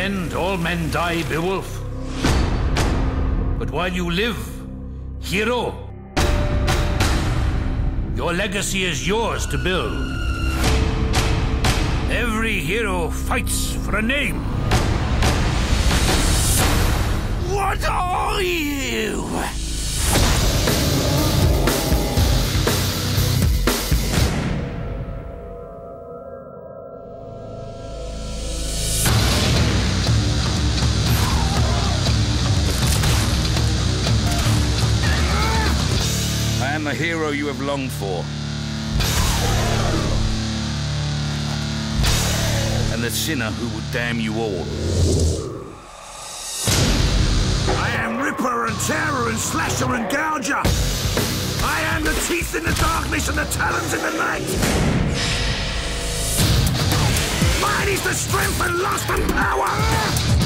end, all men die, Beowulf. But while you live, hero, your legacy is yours to build. Every hero fights for a name. What are you? I am the hero you have longed for. And the sinner who will damn you all. I am Ripper and Terror and Slasher and Gouger. I am the teeth in the darkness and the talons in the night. Mine is the strength and lust and power.